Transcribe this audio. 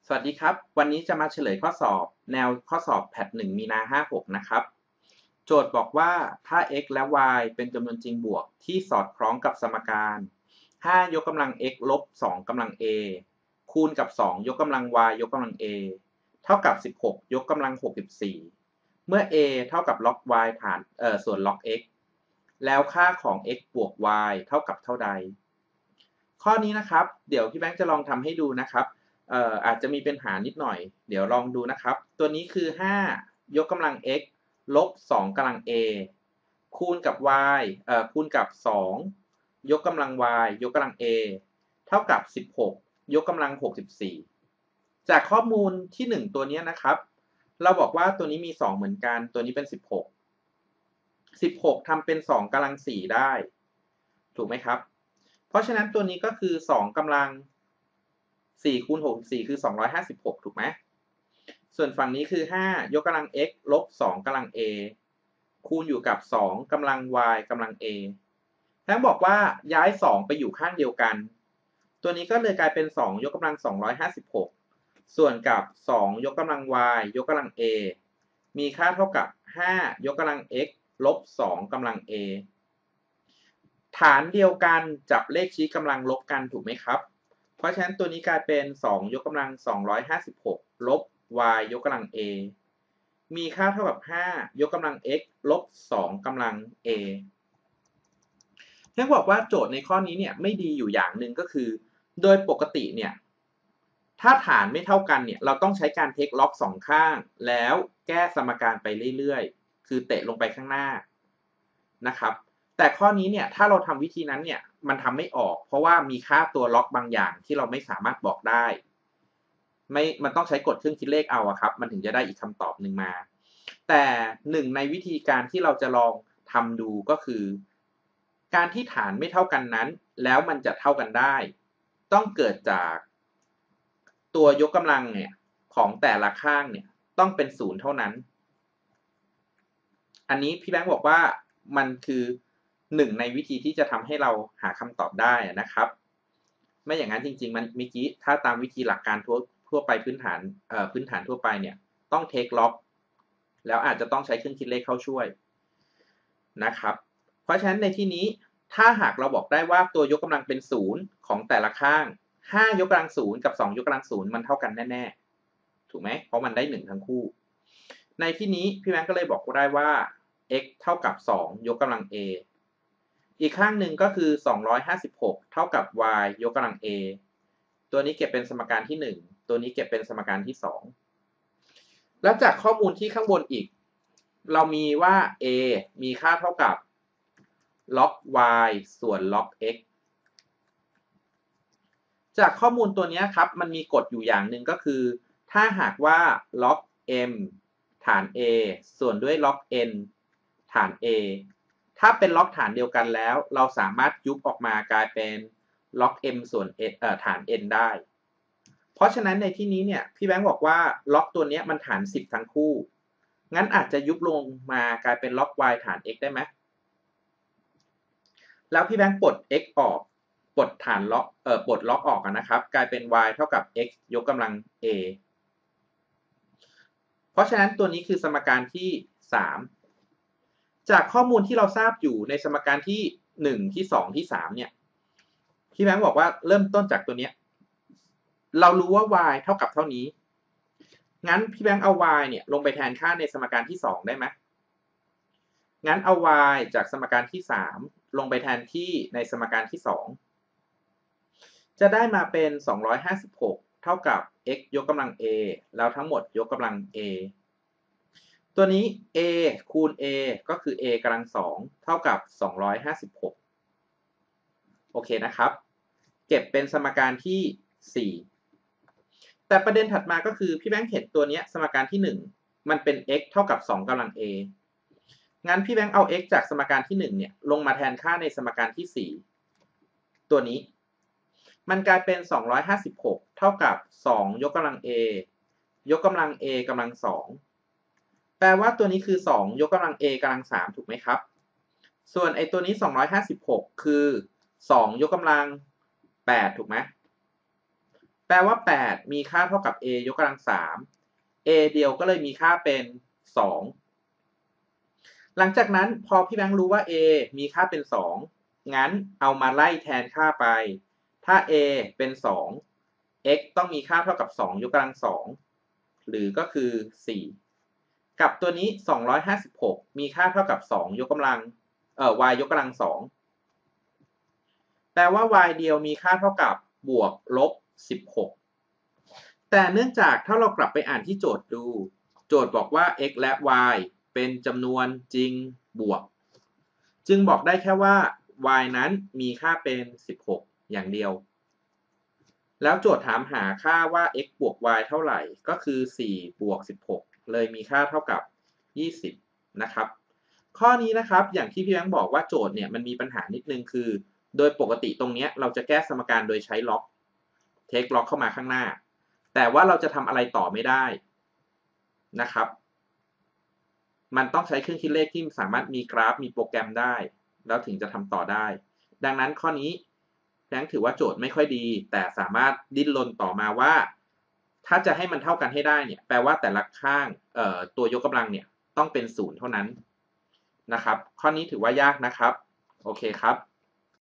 สวัสดีครับวันนี้จะมาเฉลยข้อสอบแนวข้อสอบแพท1มีนา56นะครับโจทย์บอกว่าถ้า x และ y เป็นจำนวนจริงบวกที่สอดคล้องกับสมการ5ยกกำลัง x ลบ2กำลัง a คูณกับ2ยกกำลัง y ยกกำลัง a เท่ากับ16ยกกำลัง64เมื่อ a เท่ากับ log y ฐานส่วน log x แล้วค่าของ x บวก y เท่ากับเท่าใดข้อนี้นะครับเดี๋ยวพี่แบงค์จะลองทำให้ดูนะครับอาจจะมีปัญหานิดหน่อยเดี๋ยวลองดูนะครับตัวนี้คือ5ยกกำลัง x ลบ2กำลัง a คูณกับ y คูณกับ2ยกกำลัง y ยกกำลัง a เท่ากับ16ยกกำลัง64จากข้อมูลที่1ตัวนี้นะครับเราบอกว่าตัวนี้มี2เหมือนกันตัวนี้เป็น16ทำเป็น2กำลัง4ได้ถูกไหมครับเพราะฉะนั้นตัวนี้ก็คือ2กำลัง4คูณ64คือ256ถูกไหมส่วนฝั่งนี้คือ5ยกกำลัง x ลบ2กำลัง a คูณอยู่กับ2กำลัง y กำลัง a ทั้งบอกว่าย้าย2ไปอยู่ข้างเดียวกันตัวนี้ก็เลยกลายเป็น2ยกกำลัง256ส่วนกับ2ยกกำลัง y ยกกำลัง a มีค่าเท่ากับ5ยกกำลัง x ลบ2กำลัง a ฐานเดียวกันจับเลขชี้กำลังลบกันถูกไหมครับเพราะฉะนั้นตัวนี้กลายเป็น2ยกกำลัง256ลบ y ยกกำลัง a มีค่าเท่ากับ5ยกกำลัง x ลบ2กำลัง a เนื่องบอกว่าโจทย์ในข้อนี้เนี่ยไม่ดีอยู่อย่างหนึ่งก็คือโดยปกติเนี่ยถ้าฐานไม่เท่ากันเนี่ยเราต้องใช้การเทคล็อกสองข้างแล้วแก้สมการไปเรื่อยๆคือเตะลงไปข้างหน้านะครับแต่ข้อนี้เนี่ยถ้าเราทำวิธีนั้นเนี่ยมันทำไม่ออกเพราะว่ามีค่าตัวล็อกบางอย่างที่เราไม่สามารถบอกได้มันต้องใช้กฎเครื่องคิดเลขเอาอะครับมันถึงจะได้อีกคำตอบหนึ่งมาแต่หนึ่งในวิธีการที่เราจะลองทำดูก็คือการที่ฐานไม่เท่ากันนั้นแล้วมันจะเท่ากันได้ต้องเกิดจากตัวยกกำลังเนี่ยของแต่ละข้างเนี่ยต้องเป็น0เท่านั้นอันนี้พี่แบงค์บอกว่ามันคือหนึ่งในวิธีที่จะทำให้เราหาคำตอบได้นะครับไม่อย่างนั้นจริงๆมันเมื่อกี้ถ้าตามวิธีหลักการทั่วไปพื้นฐานทั่วไปเนี่ยต้องเทคล็อกแล้วอาจจะต้องใช้เครื่องคิดเลขเข้าช่วยนะครับเพราะฉะนั้นในที่นี้ถ้าหากเราบอกได้ว่าตัวยกกำลังเป็น0ของแต่ละข้าง5ยกกำลัง0กับ2ยกกำลัง0มันเท่ากันแน่ๆถูกไหมเพราะมันได้1ทั้งคู่ในที่นี้พี่แบงค์ก็เลยบอกได้ว่า x เท่ากับ2ยกกำลัง a อีกข้างหนึ่งก็คือ256เท่ากับ y ยกกำลัง a ตัวนี้เก็บเป็นสมการที่1ตัวนี้เก็บเป็นสมการที่2แล้วจากข้อมูลที่ข้างบนอีกเรามีว่า a มีค่าเท่ากับ log y ส่วน log x จากข้อมูลตัวนี้ครับมันมีกฎอยู่อย่างหนึ่งก็คือถ้าหากว่า log m ฐาน a ส่วนด้วย log n ฐาน a ถ้าเป็นล็อกฐานเดียวกันแล้วเราสามารถยุบออกมากลายเป็นล็อก m ส่วน ฐาน n ได้เพราะฉะนั้นในที่นี้เนี่ยพี่แบงค์บอกว่าล็อกตัวนี้มันฐาน10ทั้งคู่งั้นอาจจะยุบลงมากลายเป็นล็อก y ฐาน x ได้ไหมแล้วพี่แบงค์ปลด x ออกปลดฐานล็อกปลดล็อกออกนะครับกลายเป็น y เท่ากับ x ยกกำลัง a เพราะฉะนั้นตัวนี้คือสมการที่3จากข้อมูลที่เราทราบอยู่ในสมการที่1ที่2ที่3เนี่ยพี่แบงค์บอกว่าเริ่มต้นจากตัวนี้เรารู้ว่า y เท่ากับเท่านี้งั้นพี่แบงค์เอา y เนี่ยลงไปแทนค่าในสมการที่2ได้ไหมงั้นเอา y จากสมการที่3ลงไปแทนที่ในสมการที่2จะได้มาเป็น256เท่ากับ x ยกกำลัง a แล้วทั้งหมดยกกำลัง a ตัวนี้ a คูณ a ก็คือ a กำลัง2เท่ากับ256โอเคนะครับเก็บเป็นสมการที่4แต่ประเด็นถัดมาก็คือพี่แบงค์เห็นตัวนี้สมการที่1มันเป็น x เท่ากับ2กำลัง a งั้นพี่แบงค์เอา x จากสมการที่1เนี่ยลงมาแทนค่าในสมการที่4ตัวนี้มันกลายเป็น256เท่ากับ2ยกกำลัง a ยกกำลัง a กำลัง2แปลว่าตัวนี้คือ2ยกกำลัง a กำลัง3ถูกไหมครับส่วนไอ้ตัวนี้256คือ2ยกกำลัง8ถูกไหมแปลว่า 8 มีค่าเท่ากับ a ยกกำลัง 3 a เดียวก็เลยมีค่าเป็น 2 หลังจากนั้นพอพี่แบงค์รู้ว่า a มีค่าเป็น 2 งั้นเอามาไล่แทนค่าไป ถ้า a เป็น 2 x ต้องมีค่าเท่ากับ 2 ยกกำลัง 2 หรือก็คือ 4 กับตัวนี้ 256 มีค่าเท่ากับ 2 ยกกำลังy ยกกำลัง 2 แปลว่า y เดียวมีค่าเท่ากับบวกลบ 16 แต่เนื่องจากถ้าเรากลับไปอ่านที่โจทย์ดู โจทย์บอกว่า x และ y เป็นจำนวนจริงบวก จึงบอกได้แค่ว่า y นั้นมีค่าเป็น 16 อย่างเดียว แล้วโจทย์ถามหาค่าว่า x บวก y เท่าไหร่ ก็คือ 4 บวก 16 เลยมีค่าเท่ากับ 20 นะครับ ข้อนี้นะครับอย่างที่พี่แบงค์บอกว่าโจทย์เนี่ยมันมีปัญหานิดนึงคือ โดยปกติตรงนี้เราจะแก้สมการโดยใช้ล็อก เทคล็อกเข้ามาข้างหน้า แต่ว่าเราจะทำอะไรต่อไม่ได้นะครับ มันต้องใช้เครื่องคิดเลขที่สามารถมีกราฟมีโปรแกรมได้แล้วถึงจะทำต่อได้ ดังนั้นข้อนี้แบงค์ถือว่าโจทย์ไม่ค่อยดีแต่สามารถดิ้นรนต่อมาว่าถ้าจะให้มันเท่ากันให้ได้เนี่ยแปลว่าแต่ละข้างตัวยกกำลังเนี่ยต้องเป็น0เท่านั้นนะครับข้อนี้ถือว่ายากนะครับโอเคครับ